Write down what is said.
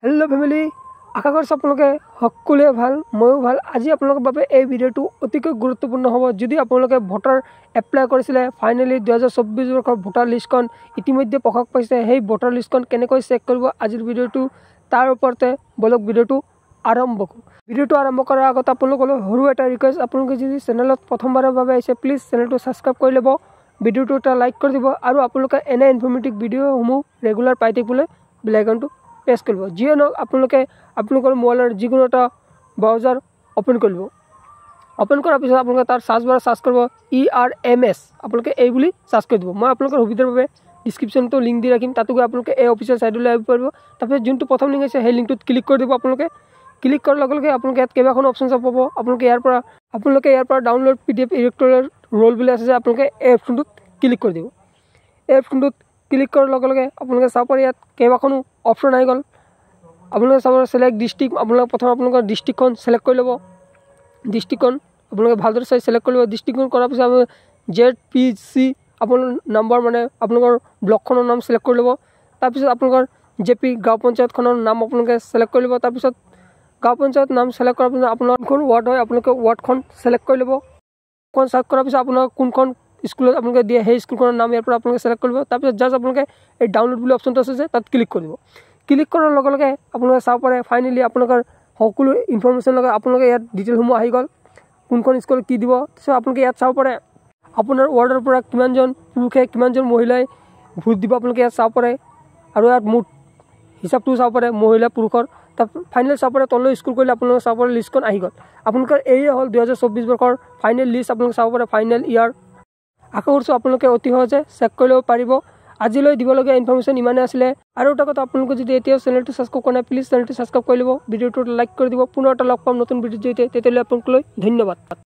Hello family आशा करছো আপোনালোকে সকলোৱে ভাল ময়ো ভাল। আজি আপোনালোকৰ বাবে এই ভিডিঅ'টো অতিকৈ গুৰুত্বপূৰ্ণ হ'ব। যদি আপোনালোকে ভোটাৰ এপ্লাই কৰিছিলে ফাইনেলি 2024 বৰ্ষৰ ভোটাৰ লিষ্টখন ইতিমধ্যে প্ৰকাশ পাইছে। সেই ভোটাৰ লিষ্টখন কেনেকৈ চেক কৰিব আজিৰ ভিডিঅ'টো তাৰ ওপৰতে বলক ভিডিঅ'টো আৰম্ভ কৰোঁ। ভিডিঅ'টো আৰম্ভ কৰাৰ আগত আপোনালোকলৈ সৰু এটা ৰিকুৱেষ্ট, আপোনালোকে যদি চেনেলত প্ৰথমবাৰৰ বাবে আহিছে প্লিজ চেনেলটো ছাবস্ক্ৰাইব কৰি ল'ব, ভিডিঅ'টো এটা লাইক কৰি দিব আৰু আপোনালোকে এনে ইনফৰ্মেটিভ ভিডিঅ'সমূহ ৰেগুলাৰ পাই থাকিবলৈ বেল আইকনটো প্ৰেছ কৰিব। যিয়ে নহওক আপোনালোকে আপোনালোকৰ মোবাইলৰ যিকোনো এটা ব্ৰাউজাৰ অ'পেন কৰিব। অ'পেন কৰাৰ পিছত আপোনালোকে তাৰ চাৰ্চ বাৰত চাৰ্চ কৰিব ERMS, আপোনালোকে এই বুলি চাৰ্চ কৰি দিব। মই আপোনালোকৰ সুবিধাৰ বাবে ডিছক্ৰিপশ্যনটো লিংক দি ৰাখিম, তাতো গৈ আপোনালোকে এই অফিচিয়েল ছাইটলৈ আহিব পাৰিব। তাৰপিছত যোনটো প্ৰথম লিংক আছে সেই লিংকটোত ক্লিক কৰি দিব। আপোনালোকে ক্লিক কৰাৰ লগে লগে আপোনালোকে ইয়াত কেইবাখনো অপশ্যন পাব। আপোনালোকে ইয়াৰ পৰা ডাউনলোড PDF ইলেক্ট'ৰেল ৰোল বুলি আছে যে আপোনালোকে এই অপশ্যনটোত ক্লিক কৰি দিব। এই অপশ্যনটোত ক্লিক কৰাৰ লগে লগে আপোনালোকে চাব পাৰে ইয়াত কেইবাখনো অপশ্যন আহি গ'ল। আপোনালোকে চাব চিলেক্ট ডিষ্ট্ৰিক্ট, আপোনালোকে প্ৰথম আপোনালোকৰ ডিষ্ট্ৰিক্টখন চিলেক্ট কৰি ল'ব। ডিষ্ট্ৰিক্টখন আপোনালোকে ভালদৰে চাই চিলেক্ট কৰি ল'ব। ডিষ্ট্ৰিক্টখন কৰাৰ পিছত আপুনি ZPC আপোনাৰ নাম্বাৰ মানে আপোনালোকৰ ব্লকখনৰ নাম চিলেক্ট কৰি ল'ব। তাৰপিছত আপোনালোকৰ JP গাঁও পঞ্চায়তখনৰ নাম আপোনালোকে চিলেক্ট কৰি ল'ব। তাৰপিছত গাঁও পঞ্চায়ত নাম চিলেক্ট কৰাৰ পিছত আপোনাৰ কোনখন ৱাৰ্ড হয় আপোনালোকে ৱাৰ্ডখন চিলেক্ট কৰি ল'ব। ৱাৰ্ডখন চিলেক্ট কৰাৰ পিছত আপোনাৰ কোনখন স্কুলত আপোনালোকে দিয়ে সেই স্কুলখনৰ নাম ইয়াৰ পৰা আপোনালোকে চিলেক্ট কৰিব। তাৰপিছত জাষ্ট আপোনালোকে এই ডাউনলোড বুলি অপশ্যনটো আছে যে তাত ক্লিক কৰিব। ক্লিক কৰাৰ লগে লগে আপোনালোকে চাব পাৰে ফাইনেলি আপোনালোকৰ সকলো ইনফৰ্মেশ্যন লগে আপোনালোকে ইয়াত ডিটেইলসমূহ আহি গ'ল, কোনখন স্কুলত কি দিব। তাৰপিছত আপোনালোকে ইয়াত চাব পাৰে আপোনাৰ ৱাৰ্ডৰ পৰা কিমানজন পুৰুষে কিমানজন মহিলাই ভোট দিব আপোনালোকে ইয়াত চাব পাৰে। আৰু ইয়াত মুঠ হিচাপটোও চাব পাৰে মহিলা পুৰুষৰ। তাৰ ফাইনেল চাব পাৰে তললৈ স্কুল কৰিলে আপোনালোকে চাব পাৰে লিষ্টখন আহি গ'ল। আপোনালোকৰ এয়ে হ'ল 2024 বৰ্ষৰ ফাইনেল লিষ্ট, আপোনালোকে চাব পাৰে ফাইনেল ইয়াৰ। আশা কৰিছোঁ আপোনালোকে অতি সহজে চেক কৰি ল'ব পাৰিব। আজিলৈ দিবলগীয়া ইনফৰ্মেশ্যন ইমানেই আছিলে। আৰু এটা কথা, আপোনালোকে যদি এতিয়াও চেনেলটো ছাবস্ক্ৰাইব কৰা নাই প্লিজ চেনেলটো ছাবস্ক্ৰাইব কৰি ল'ব, ভিডিঅ'টো লাইক কৰি দিব। পুনৰ এটা লগ পাম নতুন ভিডিঅ'ৰ জৰিয়তে, তেতিয়াহ'লে আপোনালোকলৈ ধন্যবাদ।